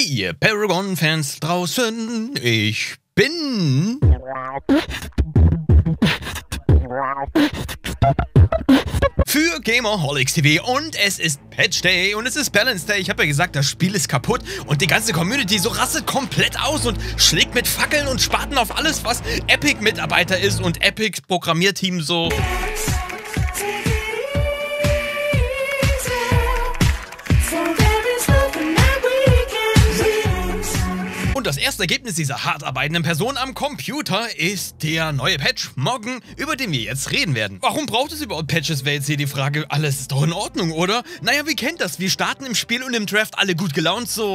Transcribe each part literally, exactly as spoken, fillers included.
Hey ihr Paragon-Fans draußen, ich bin... für Gamerholics T V und es ist Patch Day und es ist Balance Day. Ich habe ja gesagt, das Spiel ist kaputt und die ganze Community so rastet komplett aus und schlägt mit Fackeln und Spaten auf alles, was Epic-Mitarbeiter ist und Epic-Programmierteam so... Und das erste Ergebnis dieser hart arbeitenden Person am Computer ist der neue Patch Morgen, über den wir jetzt reden werden. Warum braucht es überhaupt Patches, wäre jetzt hier die Frage. Alles ist doch in Ordnung, oder? Naja, wie kennt das? Wir starten im Spiel und im Draft alle gut gelaunt so.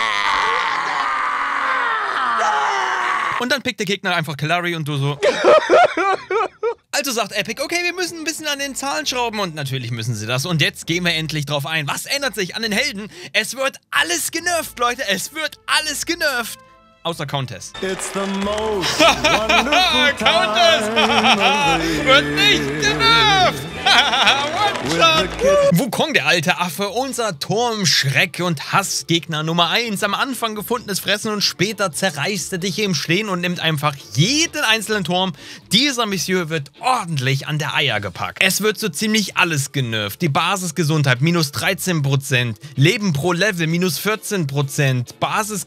Und dann pickt der Gegner einfach Killari und du so. Also sagt Epic, okay, wir müssen ein bisschen an den Zahlen schrauben und natürlich müssen sie das. Und jetzt gehen wir endlich drauf ein. Was ändert sich an den Helden? Es wird alles genervt, Leute. Es wird alles genervt. Außer Countess. It's the most wonderful Countess wird nicht genervt. Wukong, der alte Affe, unser Turmschreck und Hassgegner Nummer eins. Am Anfang gefundenes Fressen und später zerreißt er dich im Stehen und nimmt einfach jeden einzelnen Turm. Dieser Monsieur wird ordentlich an der Eier gepackt. Es wird so ziemlich alles genervt. Die Basisgesundheit minus dreizehn Prozent, Leben pro Level minus vierzehn Prozent,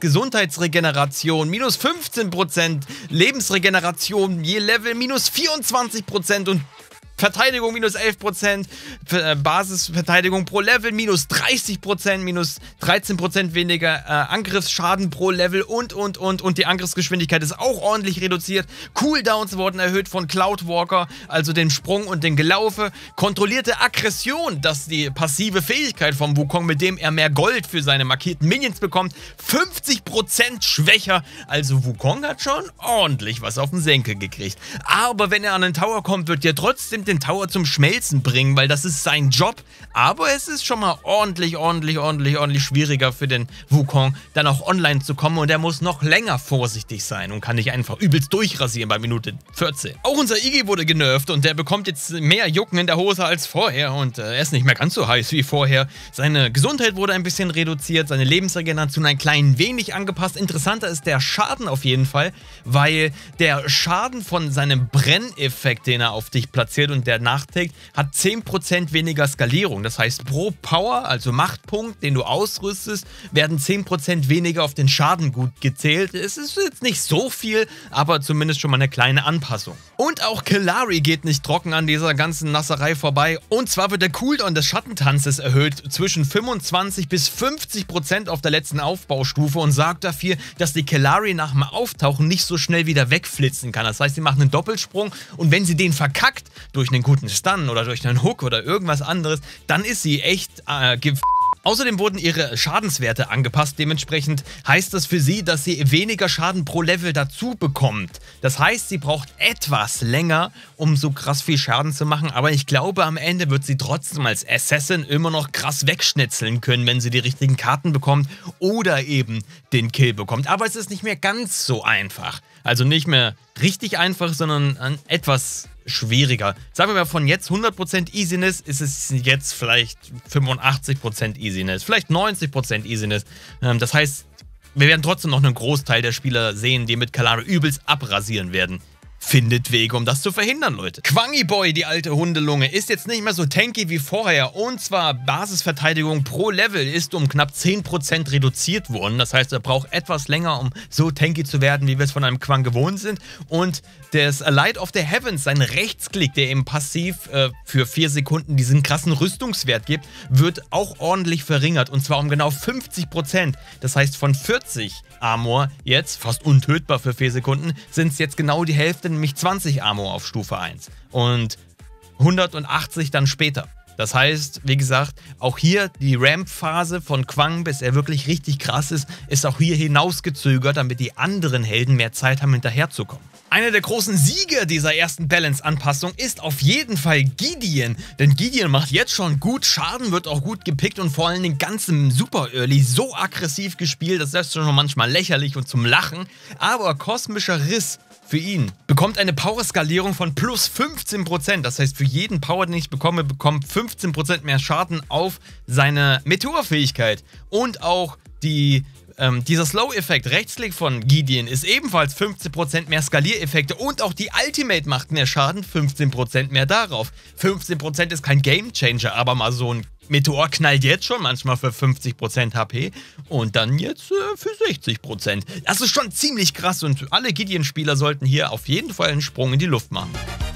Basisgesundheitsregeneration minus fünfzehn Prozent, Lebensregeneration je Level minus vierundzwanzig Prozent und Verteidigung minus elf Prozent, Basisverteidigung pro Level minus dreißig Prozent, minus dreizehn Prozent weniger äh, Angriffsschaden pro Level und, und, und. Und die Angriffsgeschwindigkeit ist auch ordentlich reduziert. Cooldowns wurden erhöht von Cloudwalker, also den Sprung und den Gelaufe. Kontrollierte Aggression, das ist die passive Fähigkeit vom Wukong, mit dem er mehr Gold für seine markierten Minions bekommt. fünfzig Prozent schwächer. Also Wukong hat schon ordentlich was auf den Senkel gekriegt. Aber wenn er an den Tower kommt, wird er trotzdem den Tower zum Schmelzen bringen, weil das ist sein Job. Aber es ist schon mal ordentlich, ordentlich, ordentlich, ordentlich schwieriger für den Wukong, dann auch online zu kommen und er muss noch länger vorsichtig sein und kann nicht einfach übelst durchrasieren bei Minute vierzehn. Auch unser Iggy wurde genervt und der bekommt jetzt mehr Jucken in der Hose als vorher und äh, er ist nicht mehr ganz so heiß wie vorher. Seine Gesundheit wurde ein bisschen reduziert, seine Lebensregeneration ein klein wenig angepasst. Interessanter ist der Schaden auf jeden Fall, weil der Schaden von seinem Brenneffekt, den er auf dich platziert und der nachträgt, hat zehn Prozent weniger Skalierung. Das heißt, pro Power, also Machtpunkt, den du ausrüstest, werden zehn Prozent weniger auf den Schaden gut gezählt. Es ist jetzt nicht so viel, aber zumindest schon mal eine kleine Anpassung. Und auch Killari geht nicht trocken an dieser ganzen Nasserei vorbei. Und zwar wird der Cooldown des Schattentanzes erhöht zwischen fünfundzwanzig bis fünfzig Prozent auf der letzten Aufbaustufe und sorgt dafür, dass die Killari nach dem Auftauchen nicht so schnell wieder wegflitzen kann. Das heißt, sie macht einen Doppelsprung und wenn sie den verkackt, durch einen guten Stun oder durch einen Hook oder irgendwas anderes, dann ist sie echt äh, ge... Außerdem wurden ihre Schadenswerte angepasst. Dementsprechend heißt das für sie, dass sie weniger Schaden pro Level dazu bekommt. Das heißt, sie braucht etwas länger, um so krass viel Schaden zu machen. Aber ich glaube, am Ende wird sie trotzdem als Assassin immer noch krass wegschnitzeln können, wenn sie die richtigen Karten bekommt oder eben den Kill bekommt. Aber es ist nicht mehr ganz so einfach. Also nicht mehr richtig einfach, sondern etwas schwieriger. Sagen wir mal, von jetzt hundert Prozent Easiness ist es jetzt vielleicht fünfundachtzig Prozent Easiness, vielleicht neunzig Prozent Easiness. Das heißt, wir werden trotzdem noch einen Großteil der Spieler sehen, die mit Killari übelst abrasieren werden. Findet Wege, um das zu verhindern, Leute. Quangy Boy, die alte Hundelunge, ist jetzt nicht mehr so tanky wie vorher. Und zwar Basisverteidigung pro Level ist um knapp zehn Prozent reduziert worden. Das heißt, er braucht etwas länger, um so tanky zu werden, wie wir es von einem Quang gewohnt sind. Und das Light of the Heavens, sein Rechtsklick, der eben passiv äh, für vier Sekunden diesen krassen Rüstungswert gibt, wird auch ordentlich verringert. Und zwar um genau fünfzig Prozent. Das heißt, von vierzig Armor, jetzt fast untötbar für vier Sekunden, sind es jetzt genau die Hälfte, nämlich zwanzig Armor auf Stufe eins und hundertachtzig dann später. Das heißt, wie gesagt, auch hier die Ramp-Phase von Quang, bis er wirklich richtig krass ist, ist auch hier hinausgezögert, damit die anderen Helden mehr Zeit haben, hinterherzukommen. Einer der großen Sieger dieser ersten Balance-Anpassung ist auf jeden Fall Gideon. Denn Gideon macht jetzt schon gut Schaden, wird auch gut gepickt und vor allen Dingen ganz im Super Early so aggressiv gespielt, das ist schon manchmal lächerlich und zum Lachen. Aber kosmischer Riss für ihn bekommt eine Power-Skalierung von plus fünfzehn Prozent. Das heißt, für jeden Power, den ich bekomme, bekommt fünfzehn Prozent mehr Schaden auf seine Meteorfähigkeit. Und auch die Ähm, dieser Slow-Effekt, Rechtsklick von Gideon, ist ebenfalls fünfzehn Prozent mehr Skaliereffekte und auch die Ultimate macht mehr Schaden, fünfzehn Prozent mehr darauf. fünfzehn Prozent ist kein Gamechanger, aber mal so ein Meteor knallt jetzt schon manchmal für fünfzig Prozent H P und dann jetzt äh, für sechzig Prozent. Das ist schon ziemlich krass und alle Gideon-Spieler sollten hier auf jeden Fall einen Sprung in die Luft machen.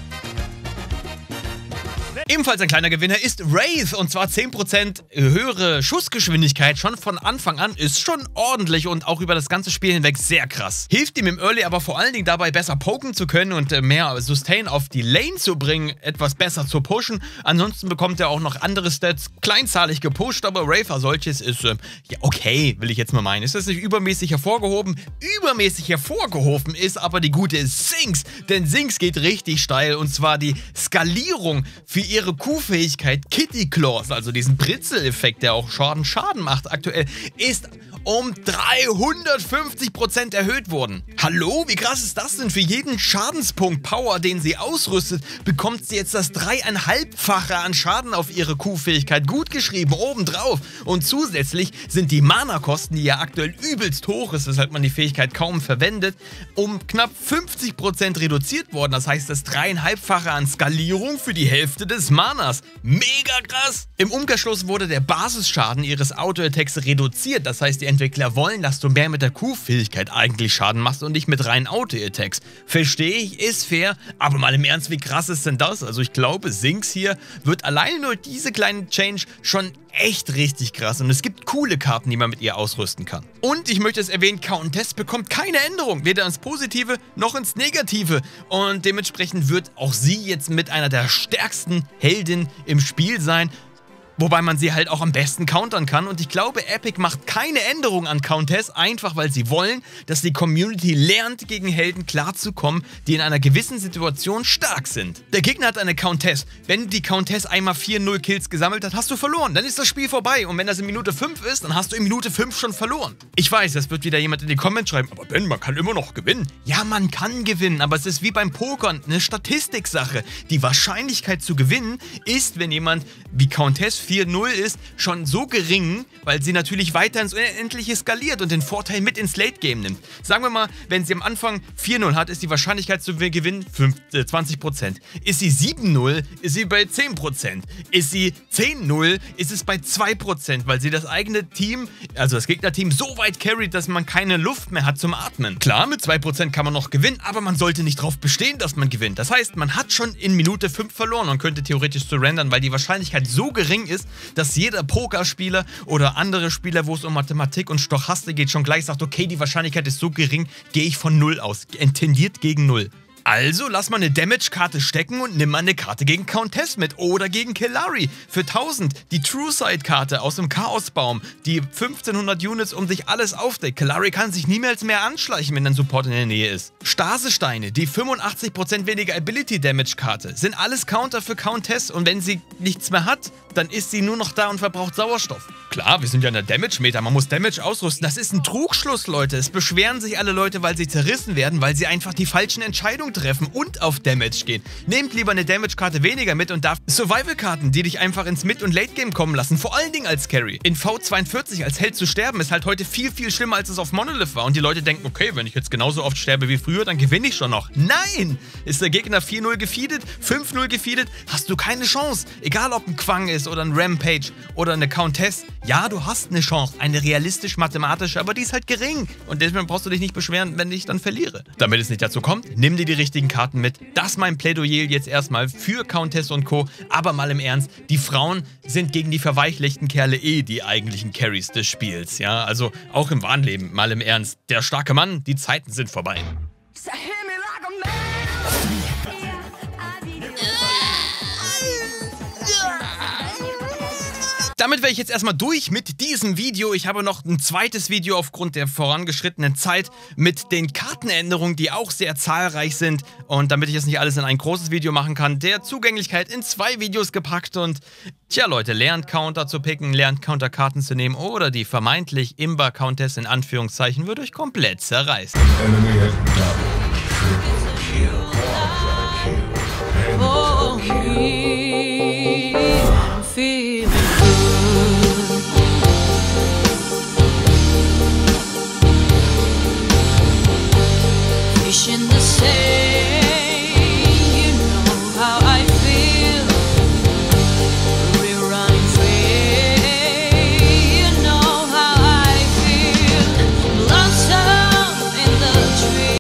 Ebenfalls ein kleiner Gewinner ist Wraith und zwar zehn Prozent höhere Schussgeschwindigkeit schon von Anfang an ist schon ordentlich und auch über das ganze Spiel hinweg sehr krass. Hilft ihm im Early aber vor allen Dingen dabei besser poken zu können und mehr Sustain auf die Lane zu bringen, etwas besser zu pushen. Ansonsten bekommt er auch noch andere Stats kleinzahlig gepusht, aber Wraith als solches ist äh, ja okay, will ich jetzt mal meinen. Ist das nicht übermäßig hervorgehoben? Übermäßig hervorgehoben ist aber die gute Zinx, denn Zinx geht richtig steil und zwar die Skalierung für ihre ihre Q-Fähigkeit Kitty Claws, also diesen Britzeleffekt, der auch Schaden Schaden macht aktuell, ist um dreihundertfünfzig Prozent erhöht worden. Hallo, wie krass ist das denn? Für jeden Schadenspunkt Power, den sie ausrüstet, bekommt sie jetzt das dreieinhalbfache an Schaden auf ihre Q-Fähigkeit gut geschrieben, obendrauf. Und zusätzlich sind die Mana-Kosten, die ja aktuell übelst hoch ist, weshalb man die Fähigkeit kaum verwendet, um knapp fünfzig Prozent reduziert worden. Das heißt, das dreieinhalbfache an Skalierung für die Hälfte des Manas. Mega krass! Im Umkehrschluss wurde der Basisschaden ihres Auto-Attacks reduziert. Das heißt, die Entwickler wollen, dass du mehr mit der Q-Fähigkeit eigentlich Schaden machst und nicht mit reinen Auto-Attacks. Verstehe ich, ist fair, aber mal im Ernst, wie krass ist denn das? Also ich glaube, Zinx hier wird alleine nur diese kleine Change schon echt richtig krass und es gibt coole Karten, die man mit ihr ausrüsten kann. Und ich möchte es erwähnen, Countess bekommt keine Änderung, weder ins Positive noch ins Negative und dementsprechend wird auch sie jetzt mit einer der stärksten Heldinnen im Spiel sein. Wobei man sie halt auch am besten countern kann und ich glaube, Epic macht keine Änderung an Countess, einfach weil sie wollen, dass die Community lernt, gegen Helden klarzukommen, die in einer gewissen Situation stark sind. Der Gegner hat eine Countess. Wenn die Countess einmal vier null Kills gesammelt hat, hast du verloren. Dann ist das Spiel vorbei und wenn das in Minute fünf ist, dann hast du in Minute fünf schon verloren. Ich weiß, das wird wieder jemand in die Comments schreiben, aber Ben, man kann immer noch gewinnen. Ja, man kann gewinnen, aber es ist wie beim Pokern, eine Statistiksache. Die Wahrscheinlichkeit zu gewinnen ist, wenn jemand wie Countess vier null ist, schon so gering, weil sie natürlich weiter ins Unendliche skaliert und den Vorteil mit ins Late-Game nimmt. Sagen wir mal, wenn sie am Anfang vier null hat, ist die Wahrscheinlichkeit zu gewinnen zwanzig Prozent. Ist sie sieben null, ist sie bei zehn Prozent. Ist sie zehn null, ist es bei zwei Prozent, weil sie das eigene Team, also das Gegnerteam, so weit carryt, dass man keine Luft mehr hat zum Atmen. Klar, mit zwei Prozent kann man noch gewinnen, aber man sollte nicht darauf bestehen, dass man gewinnt. Das heißt, man hat schon in Minute fünf verloren und könnte theoretisch surrendern, weil die Wahrscheinlichkeit so gering ist, dass jeder Pokerspieler oder andere Spieler, wo es um Mathematik und Stochastik geht, schon gleich sagt, okay, die Wahrscheinlichkeit ist so gering, gehe ich von null aus. Tendiert gegen null. Also lass mal eine Damage-Karte stecken und nimm mal eine Karte gegen Countess mit oder gegen Killari für tausend. Die True-Side-Karte aus dem Chaosbaum, die fünfzehnhundert Units um sich alles aufdeckt. Killari kann sich niemals mehr anschleichen, wenn ein Support in der Nähe ist. Stasesteine, die fünfundachtzig Prozent weniger Ability-Damage-Karte, sind alles Counter für Countess und wenn sie nichts mehr hat, dann ist sie nur noch da und verbraucht Sauerstoff. Klar, wir sind ja in der Damage-Meter, man muss Damage ausrüsten. Das ist ein Trugschluss, Leute. Es beschweren sich alle Leute, weil sie zerrissen werden, weil sie einfach die falschen Entscheidungen treffen und auf Damage gehen. Nehmt lieber eine Damage-Karte weniger mit und darf Survival-Karten, die dich einfach ins Mid- und Late-Game kommen lassen, vor allen Dingen als Carry. In V zweiundvierzig als Held zu sterben ist halt heute viel, viel schlimmer, als es auf Monolith war. Und die Leute denken, okay, wenn ich jetzt genauso oft sterbe wie früher, dann gewinne ich schon noch. Nein! Ist der Gegner vier null gefeedet, fünf null gefeedet, hast du keine Chance. Egal ob ein Quang ist oder ein Rampage oder eine Countess. Ja, du hast eine Chance, eine realistisch-mathematische, aber die ist halt gering. Und deswegen brauchst du dich nicht beschweren, wenn ich dann verliere. Damit es nicht dazu kommt, nimm dir die richtigen Karten mit. Das ist mein Plädoyer jetzt erstmal für Countess und Co. Aber mal im Ernst, die Frauen sind gegen die verweichlichten Kerle eh die eigentlichen Carries des Spiels. Ja, also auch im wahren Leben, mal im Ernst. Der starke Mann, die Zeiten sind vorbei. Damit wäre ich jetzt erstmal durch mit diesem Video. Ich habe noch ein zweites Video aufgrund der vorangeschrittenen Zeit mit den Kartenänderungen, die auch sehr zahlreich sind. Und damit ich jetzt nicht alles in ein großes Video machen kann, der Zugänglichkeit in zwei Videos gepackt. Und tja Leute, lernt Counter zu picken, lernt Counter-Karten zu nehmen oder die vermeintlich Imba-Countess in Anführungszeichen wird euch komplett zerreißen. Oh, feeling good. say